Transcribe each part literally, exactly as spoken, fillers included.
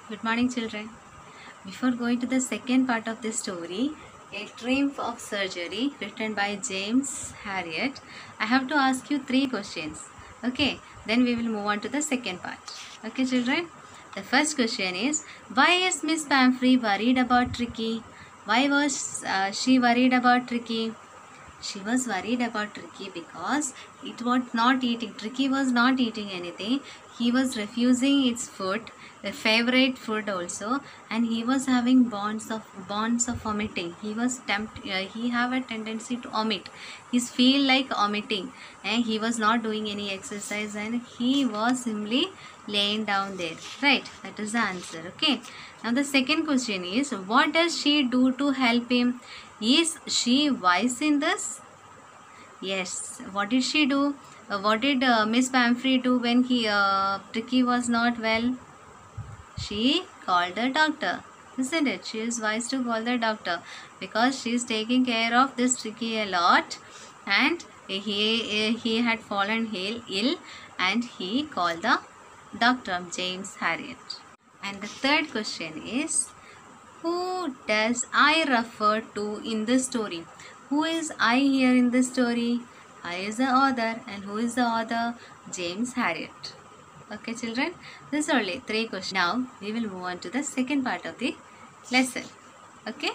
Good morning, children. Before going to the second part of this story, A Triumph of Surgery, written by James Harriet, I have to ask you three questions. Okay, then we will move on to the second part. Okay, children. The first question is, why is Miss Pamphry worried about Tricky? Why was uh, she worried about Tricky? She was worried about Tricky because it was not eating. Tricky was not eating anything. He was refusing its food, the favorite food also, and he was having bonds of bonds of vomiting. He was tempt. Uh, he have a tendency to omit. He's feel like omitting, and he was not doing any exercise, and he was simply laying down there. Right? That is the answer. Okay. Now the second question is, what does she do to help him? Is she wise in this? Yes. What did she do? Uh, what did uh, Miss Pamphry do when he uh, Tricky was not well? She called the doctor, isn't it? She is wise to call the doctor because she is taking care of this Tricky a lot, and he he had fallen ill, and he called the doctor, James Harriet. And the third question is, who does I refer to in this story? Who is I here in this story? I is the author, and who is the author? James Harriet. Okay, children, this is only three questions. Now we will move on to the second part of the lesson. Okay.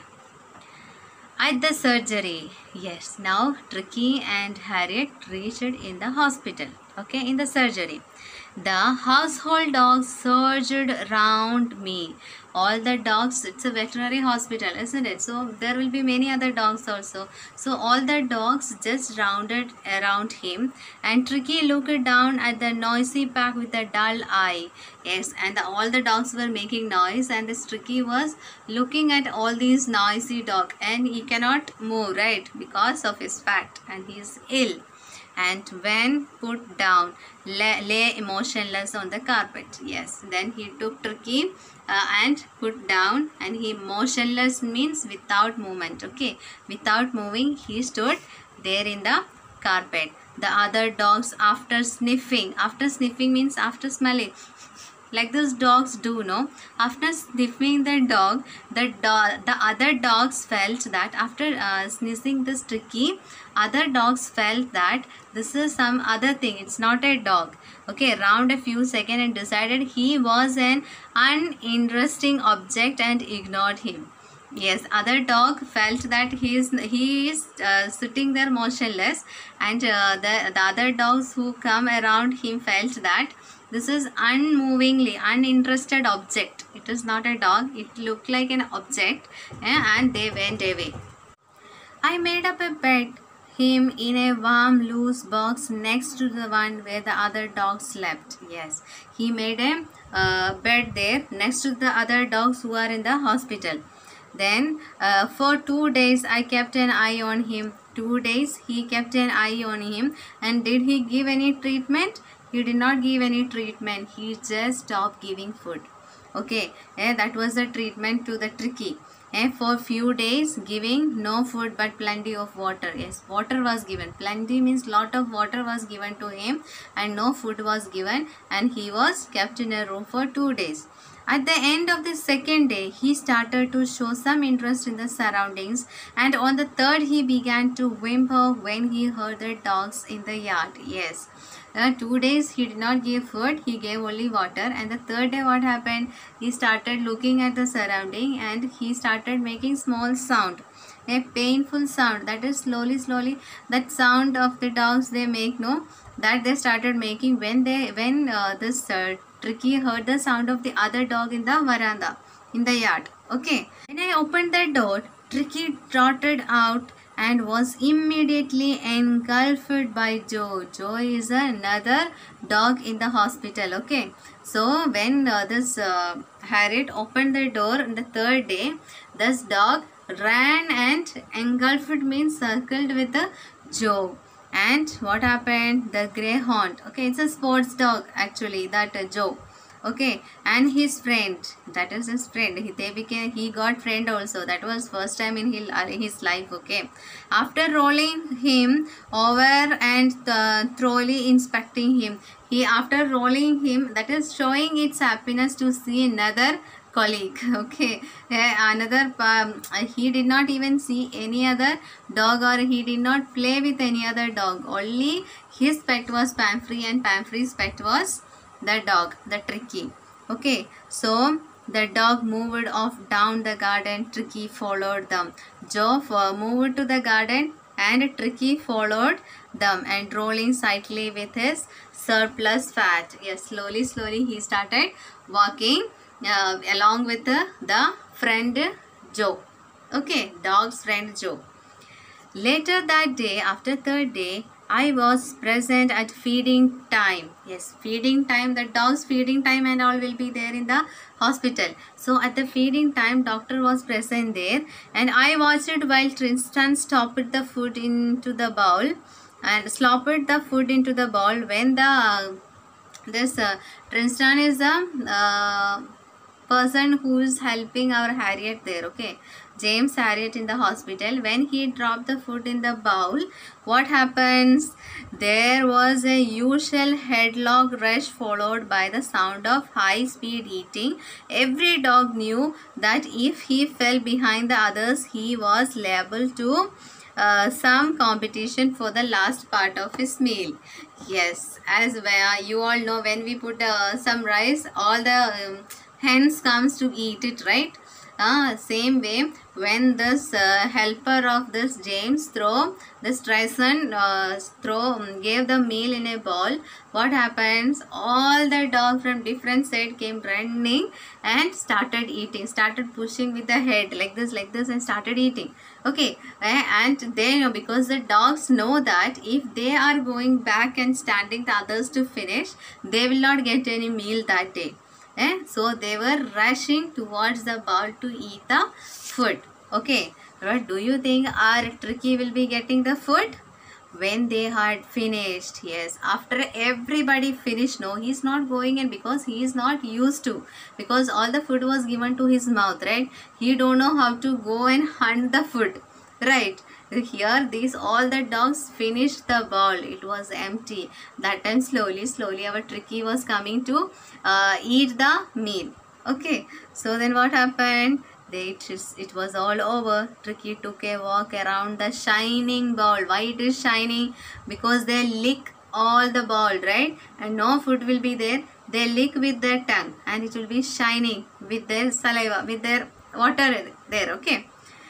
At the surgery, yes, now Tricky and Harriet reached in the hospital. Okay, in the surgery. The household dogs surged round me. All the dogs, it's a veterinary hospital, isn't it? So there will be many other dogs also. So all the dogs just rounded around him, and Tricky looked down at the noisy pack with a dull eye. Yes, and the, all the dogs were making noise, and this Tricky was looking at all these noisy dogs, and he cannot move, right, because of his fat, and he is ill. And when put down, lay, lay emotionless on the carpet. Yes, then he took Tricky uh, and put down, and he motionless means without movement. Okay, without moving, he stood there in the carpet. The other dogs, after sniffing, after sniffing means after smelling, like those dogs do, no? After sniffing the dog, the dog, the other dogs felt that after uh, sniffing this Tricky, other dogs felt that this is some other thing. It's not a dog. Okay, round a few seconds and decided he was an uninteresting object and ignored him. Yes, other dog felt that he is he is uh, sitting there motionless, and uh, the the other dogs who come around him felt that this is unmovingly, uninterested object. It is not a dog. It looked like an object, eh, and they went away. I made up a bed, him in a warm, loose box next to the one where the other dogs slept. Yes, he made a uh, bed there next to the other dogs who are in the hospital. Then uh, for two days I kept an eye on him. Two days he kept an eye on him. And did he give any treatment? He did not give any treatment. He just stopped giving food. Okay, eh, that was the treatment to the Tricky. Eh, for few days giving no food but plenty of water. Yes, water was given. Plenty means lot of water was given to him, and no food was given, and he was kept in a room for two days. At the end of the second day, he started to show some interest in the surroundings, and on the third he began to whimper when he heard the dogs in the yard. Yes. Uh, two days he did not give food, he gave only water, and the third day what happened? He started looking at the surrounding, and he started making small sound, a painful sound, that is slowly slowly that sound of the dogs they make, no, that they started making when they when uh, this uh, Tricky heard the sound of the other dog in the veranda, in the yard. Okay, when I opened the door, Tricky trotted out and was immediately engulfed by Joe. Joe is another dog in the hospital. Okay, so when uh, this uh, Harriet opened the door on the third day, this dog ran and engulfed means circled with the Joe. And what happened? The greyhound. Okay, it's a sports dog actually, that uh, Joe. Okay, and his friend, that is his friend, he, they became he got friend also. That was first time in his, uh, his life. Okay, after rolling him over and uh, thoroughly inspecting him, he after rolling him, that is showing its happiness to see another colleague. Okay. Eh, another um, he did not even see any other dog, or he did not play with any other dog. Only his pet was Pamphry, and Pamphry's pet was the dog, the Tricky. Okay, so the dog moved off down the garden. Tricky followed them. Joe uh, moved to the garden, and Tricky followed them, and rolling slightly with his surplus fat. Yes, slowly, slowly he started walking uh, along with the, the friend Joe. Okay, dog's friend Joe. Later that day, after third day, I was present at feeding time. Yes, feeding time, the dog's feeding time and all will be there in the hospital. So at the feeding time, doctor was present there, and I watched it while Tristan stopped the food into the bowl and slopped the food into the bowl. When the uh, this uh, Tristan is the uh, person who is helping our Harriet there. Okay, James Harriet in the hospital. When he dropped the food in the bowl, what happens? There was a usual headlock rush followed by the sound of high speed eating. Every dog knew that if he fell behind the others, he was liable to uh, some competition for the last part of his meal. Yes, as well, you all know, when we put uh, some rice, all the um, hens comes to eat it, right? Uh, same way, when this uh, helper of this James throw this Tristan uh, throw um, gave the meal in a bowl, what happens? All the dogs from different side came running and started eating, started pushing with the head like this, like this, and started eating. Okay, uh, and they know, because the dogs know that if they are going back and standing the others to finish, they will not get any meal that day. Eh? So they were rushing towards the bowl to eat the food. Okay, but do you think our Tricky will be getting the food? When they had finished, yes, after everybody finished, no, he's not going in, because he is not used to, because all the food was given to his mouth, right? He don't know how to go and hunt the food, right? Here these all the dogs finished the bowl. It was empty. That time slowly slowly our Tricky was coming to uh, eat the meal. Okay, so then what happened? They, it, is, it was all over. Tricky took a walk around the shining bowl. Why it is shining? Because they lick all the bowl, right? And no food will be there. They lick with their tongue, and it will be shining with their saliva, with their water there. Okay,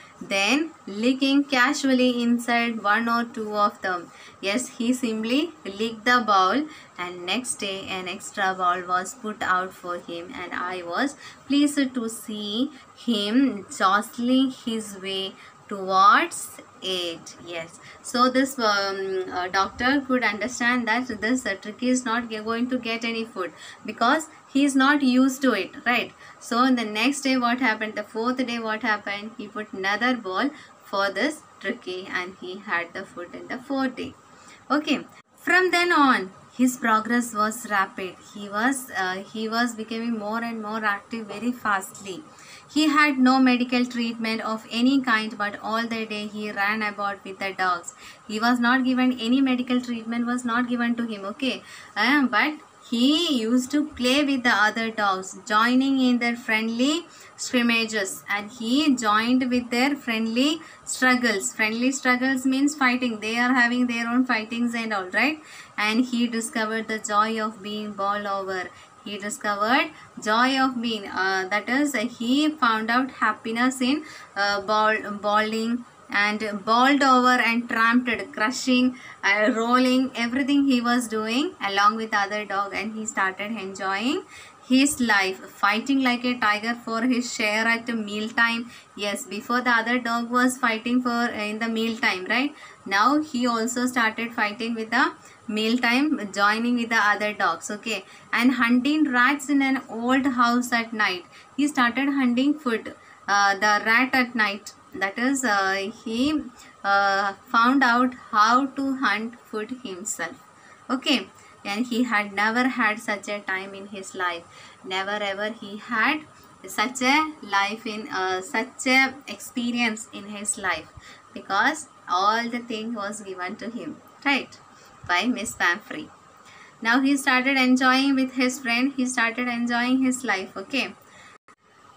then licking casually inside one or two of them. Yes, he simply licked the bowl, and next day an extra bowl was put out for him, and I was pleased to see him jostling his way towards it. Yes, so this um, uh, doctor could understand that this uh, Tricky is not going to get any food, because he is not used to it, right? So the next day what happened? The fourth day what happened? He put another bowl for this Tricky, and he had the food in the fourth day. Okay, from then on his progress was rapid. He was uh, he was becoming more and more active very fastly. He had no medical treatment of any kind, but all the day he ran about with the dogs. He was not given any medical treatment, was not given to him. Okay, uh, but he used to play with the other dogs, joining in their friendly scrimmages, and he joined with their friendly struggles. Friendly struggles means fighting. They are having their own fightings and all, right? And he discovered the joy of being bowled over. He discovered joy of being, uh, that is, uh, he found out happiness in uh, ball, bowling, and bowled over and tramped, crushing, uh, rolling, everything he was doing along with other dog, and he started enjoying his life, fighting like a tiger for his share at meal time. Yes, before the other dog was fighting for uh, in the meal time, right? Now he also started fighting with the mealtime, joining with the other dogs. Okay, and hunting rats in an old house at night. He started hunting food, uh, the rat at night. That is, uh, he uh, found out how to hunt food himself. Okay, and he had never had such a time in his life. Never ever he had such a life in uh, such a experience in his life, because all the thing was given to him, right, by Miss Pamphry. Now he started enjoying with his friend. He started enjoying his life. Okay,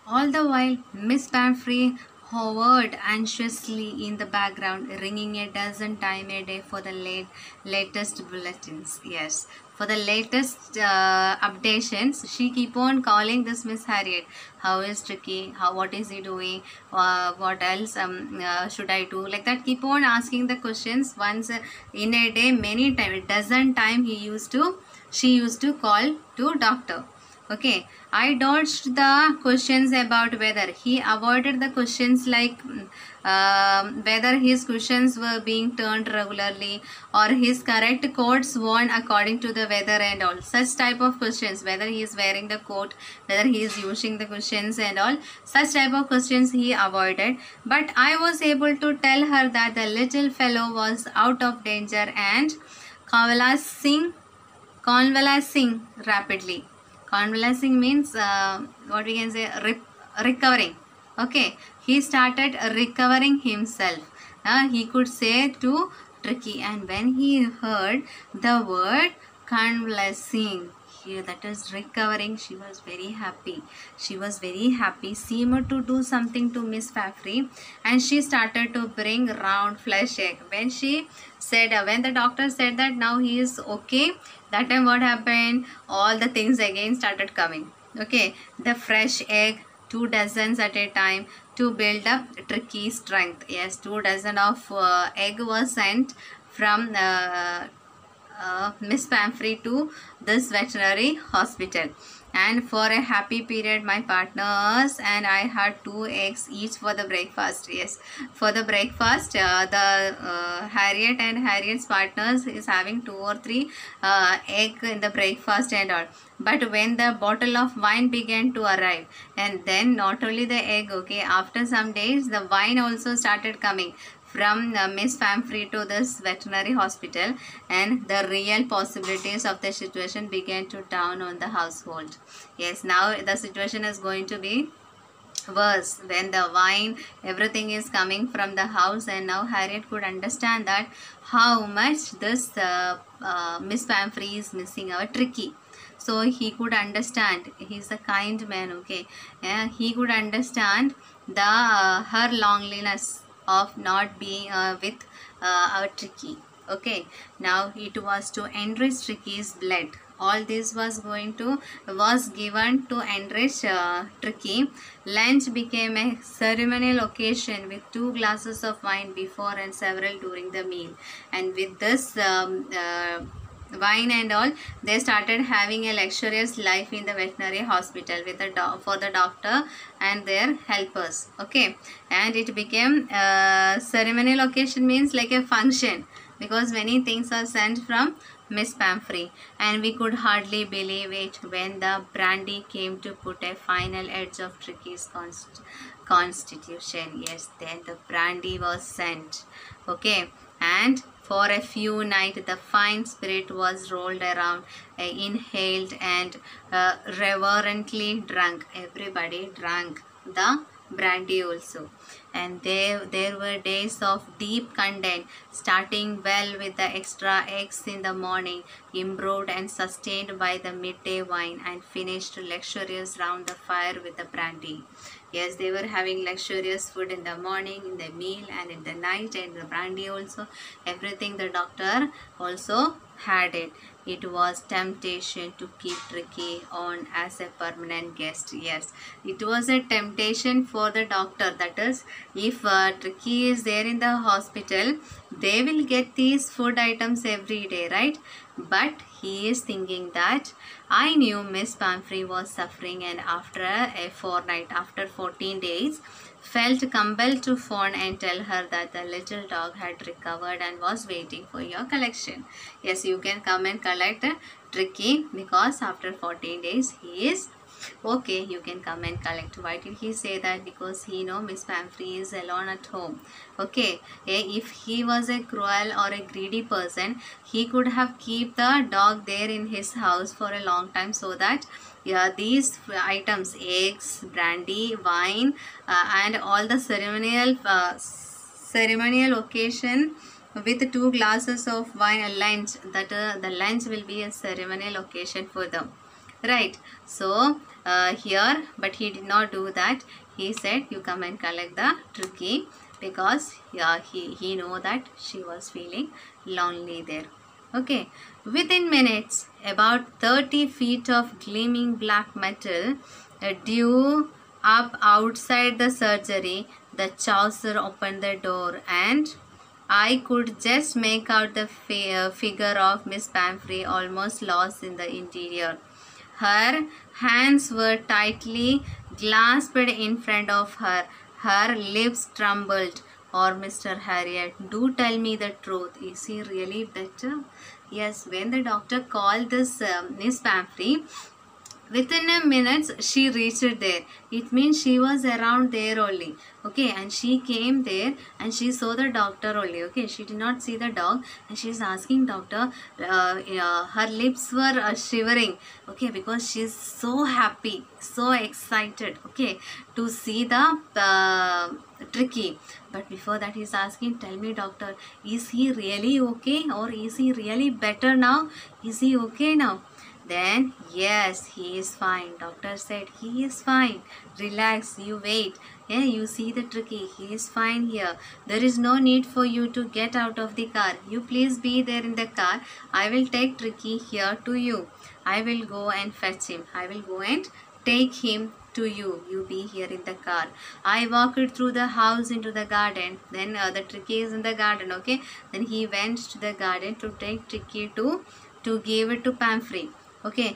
All the while, Miss Pamphry hovered anxiously in the background, ringing a dozen times a day for the late, latest bulletins. Yes, for the latest uh, updations, she keep on calling this Miss Harriet. How is Tricky? How what is he doing? Uh, what else um, uh, should I do? Like that, keep on asking the questions once uh, in a day, many times, dozen time he used to. She used to call to doctor. Okay, I dodged the questions about weather. He avoided the questions like um, whether his cushions were being turned regularly or his correct coats worn according to the weather and all. Such type of questions, whether he is wearing the coat, whether he is using the cushions and all. Such type of questions he avoided. But I was able to tell her that the little fellow was out of danger and convalescing, convalescing rapidly. Convalescing means uh, what we can say, re recovering. Okay, he started recovering himself. Uh, he could say to Tricky, and when he heard the word convalescing, here that is recovering, she was very happy. She was very happy, seemed to do something to Miss Pamphry, and she started to bring round flesh egg. When she said, uh, when the doctor said that now he is okay, that time what happened? All the things again started coming. Okay, the fresh egg, two dozens at a time to build up Tricky strength. Yes, two dozen of uh, egg was sent from uh, uh, Miss Pamphry to this veterinary hospital. And for a happy period, my partners and I had two eggs each for the breakfast. Yes, for the breakfast, uh, the uh, Harriet and Harriet's partners is having two or three uh, egg in the breakfast and all. But when the bottle of wine began to arrive, and then not only the egg, okay, after some days the wine also started coming from uh, Miss Pamphry to this veterinary hospital, and the real possibilities of the situation began to dawn on the household. Yes, now the situation is going to be worse when the wine, everything is coming from the house, and now Harriet could understand that how much this uh, uh, Miss Pamphry is missing our Tricky. So he could understand, he's a kind man, okay, yeah, he could understand the uh, her loneliness of not being uh, with uh, our Tricky. Okay, now it was to enrich Tricky's blood. All this was going to was given to enrich uh, Tricky. Lunch became a ceremonial occasion with two glasses of wine before and several during the meal. And with this um, uh, wine and all, they started having a luxurious life in the veterinary hospital with the for the doctor and their helpers. Okay, and it became uh, ceremonial occasion means like a function, because many things are sent from Miss Pamphry, and we could hardly believe it when the brandy came to put a final edge of Tricky's const constitution. Yes, then the brandy was sent. Okay, and for a few nights the fine spirit was rolled around, uh, inhaled and uh, reverently drunk. Everybody drank the brandy also. And there, there were days of deep content, starting well with the extra eggs in the morning, improved and sustained by the midday wine, and finished luxurious round the fire with the brandy. Yes, they were having luxurious food in the morning, in the meal, and in the night, and the brandy also. Everything the doctor also had it. It was temptation to keep Tricky on as a permanent guest. Yes, it was a temptation for the doctor. That is, if uh, Tricky is there in the hospital, they will get these food items every day, right? But he is thinking that I knew Miss Pamphry was suffering, and after a fortnight, after fourteen days, felt compelled to phone and tell her that the little dog had recovered and was waiting for your collection. Yes, you can come and collect Tricky, because after fourteen days he is okay, you can come and collect. Why did he say that? Because he know Miss Pamphry is alone at home. Okay, if he was a cruel or a greedy person, he could have keep the dog there in his house for a long time, so that yeah, these items, eggs, brandy, wine, uh, and all the ceremonial uh, ceremonial occasion with two glasses of wine, a lunch, that uh, the lunch will be a ceremonial occasion for them. right? So uh, here, but he did not do that. He said, you come and collect the Tricky, because yeah, he, he know that she was feeling lonely there. Okay, within minutes, about thirty feet of gleaming black metal uh, due up outside the surgery. The Chaucer opened the door, and I could just make out the fi uh, figure of Miss Pamphry, almost lost in the interior. Her hands were tightly clasped in front of her. Her lips trembled. Or Mister Harriet, do tell me the truth. Is he really better? Yes, when the doctor called this uh, Miss Pamphry, within a minute she reached there. It means she was around there only. Okay, and she came there and she saw the doctor only. Okay, she did not see the dog, and she is asking doctor. Uh, uh, her lips were uh, shivering. Okay, because she is so happy, so excited. Okay, to see the uh, Tricky. But before that, he is asking, tell me, doctor, is he really okay, or is he really better now? Is he okay now? Then, yes, he is fine. Doctor said, he is fine. Relax, you wait. Yeah, you see the Tricky. He is fine here. There is no need for you to get out of the car. You please be there in the car. I will take Tricky here to you. I will go and fetch him. I will go and take him to you. You be here in the car. I walked through the house into the garden. Then uh, the Tricky is in the garden. Okay. Then he went to the garden to take Tricky to, to give it to Pamphry. Okay,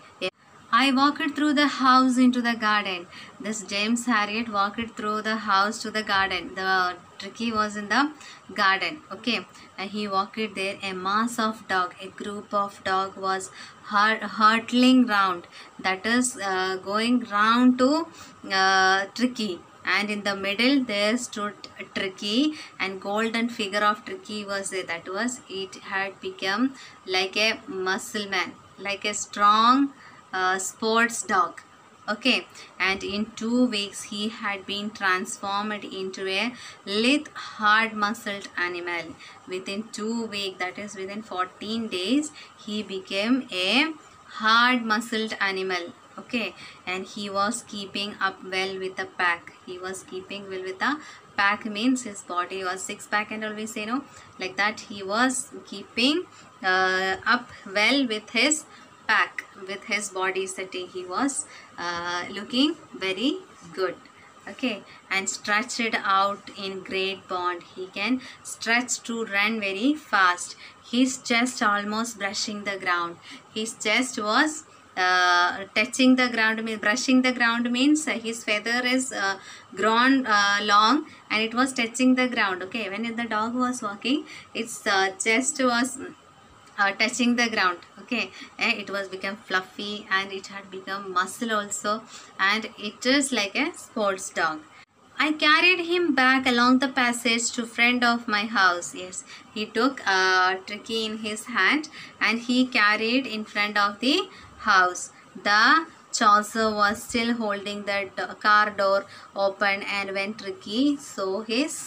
I walked through the house into the garden. This James Harriet walked through the house to the garden. The Tricky was in the garden. Okay, and he walked there. A mass of dog, a group of dog was hurtling round. That is uh, going round to uh, Tricky. And in the middle there stood Tricky, and golden figure of Tricky was there. That was, it had become like a muscle man, like a strong uh, sports dog. Okay, and in two weeks he had been transformed into a lithe, hard muscled animal. Within two weeks, that is within fourteen days, he became a hard muscled animal. Okay, and he was keeping up well with the pack. He was keeping well with the pack, means his body was six pack and always say no, like that. He was keeping uh, up well with his pack, with his body setting. He was uh, looking very good. Okay, and stretched out in great bond. He can stretch to run very fast. His chest almost brushing the ground. His chest was uh, touching the ground. Means brushing the ground means uh, his feather is uh, grown uh, long and it was touching the ground. Okay, when the dog was walking, its uh, chest was Uh, touching the ground. Okay, and it was become fluffy and it had become muscle also, and it is like a sports dog. I carried him back along the passage to friend of my house. Yes, he took a uh, Tricky in his hand and he carried in front of the house. The Chaucer was still holding the car door open, and when Tricky saw his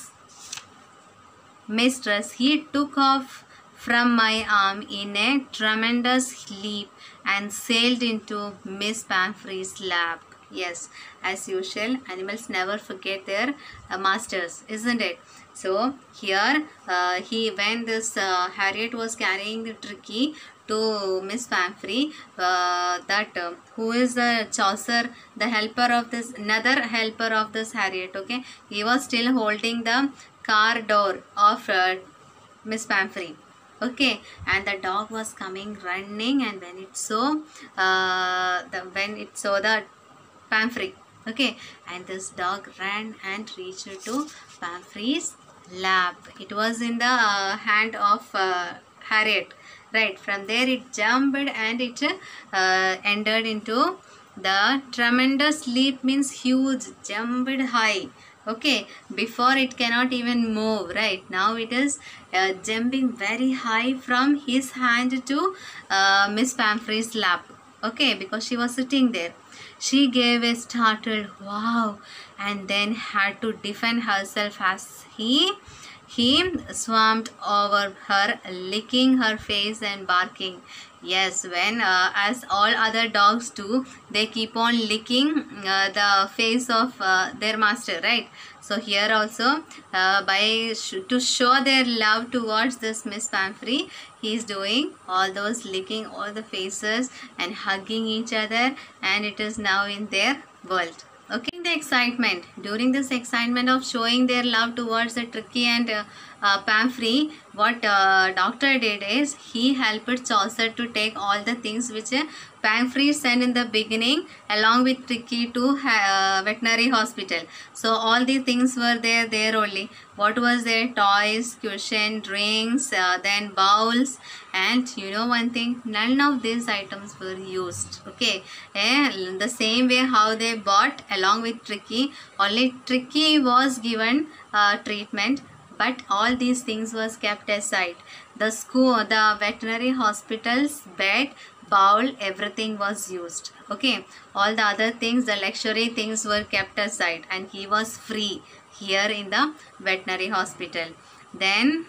mistress, he took off from my arm in a tremendous leap and sailed into Miss Pamphry's lap. Yes, as usual, animals never forget their uh, masters, isn't it? So here uh, he, when this uh, Harriet was carrying the Tricky to Miss Pamphry, uh, that uh, who is the Chaucer, the helper of this, another helper of this Harriet. Okay, he was still holding the car door of uh, Miss Pamphry. Okay, and the dog was coming running, and when it saw uh, the when it saw the Pamphry, okay, and this dog ran and reached to Pamphry's lap. It was in the uh, hand of uh, Harriet, right? From there it jumped and it uh, entered into the tremendous leap, means huge, jumped high. Okay, before it cannot even move, right? Now it is uh, jumping very high from his hand to uh, Miss Pamphry's lap. Okay, because she was sitting there. She gave a startled wow, and then had to defend herself as he he swarmed over her, licking her face and barking. Yes, when uh, as all other dogs do, they keep on licking uh, the face of uh, their master, right? So here also, uh, by sh to show their love towards this Miss Pamphry, he is doing all those licking all the faces and hugging each other, and it is now in their world. Okay, the excitement during this excitement of showing their love towards the Tricky and uh, uh, Pamphry, what uh, doctor did is he helped Chaucer to take all the things which uh, Pamphry sent in the beginning along with Tricky to uh, veterinary hospital. So all these things were there there only. What was there? Toys, cushion, drinks, uh, then bowls, and you know one thing, none of these items were used. Okay, and the same way how they bought along with Tricky, only Tricky was given uh, treatment, but all these things was kept aside. The school, the veterinary hospital's bed, bowl, everything was used. Okay, all the other things, the luxury things were kept aside, and he was free here in the veterinary hospital. Then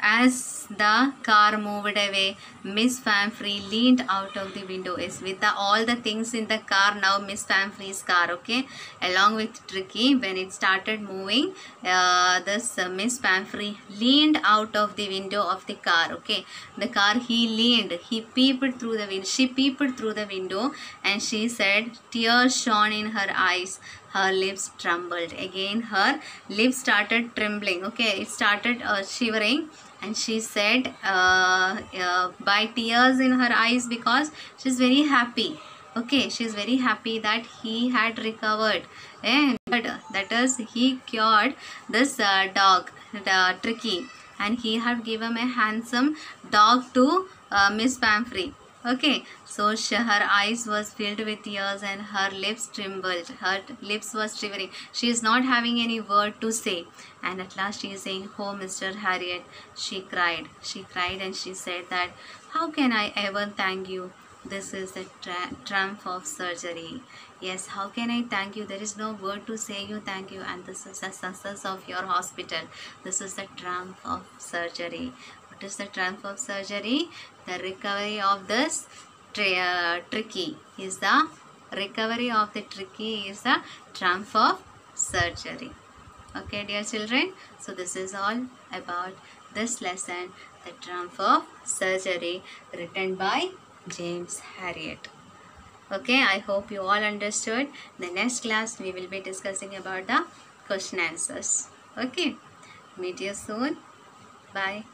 as the car moved away, Miss Pamphry leaned out of the window. Is with the, all the things in the car now, Miss Pamphry's car, okay, along with Tricky. When it started moving, uh, this uh, Miss Pamphry leaned out of the window of the car. Okay, the car he leaned, he peeped through the window. She peeped through the window, and she said, tears shone in her eyes. Her lips trembled. Again, her lips started trembling. Okay, it started uh, shivering, and she said uh, uh, by tears in her eyes, because she's very happy. Okay, she's very happy that he had recovered, and that is he cured this uh, dog, the Tricky, and he had given a handsome dog to uh, Miss Pamphry. Okay, so she, her eyes was filled with tears and her lips trembled. Her lips was shivering. She is not having any word to say. And at last she is saying, oh, Mister Harriet, she cried. She cried and she said that, how can I ever thank you? This is the triumph of surgery. Yes, how can I thank you? There is no word to say you thank you. And this is the success of your hospital. This is the triumph of surgery. What is the triumph of surgery? The recovery of this tri uh, Tricky is the recovery of the Tricky is the triumph of surgery. Okay, dear children. So this is all about this lesson, the triumph of surgery, written by James Harriet. Okay, I hope you all understood. The next class we will be discussing about the question answers. Okay, meet you soon. Bye.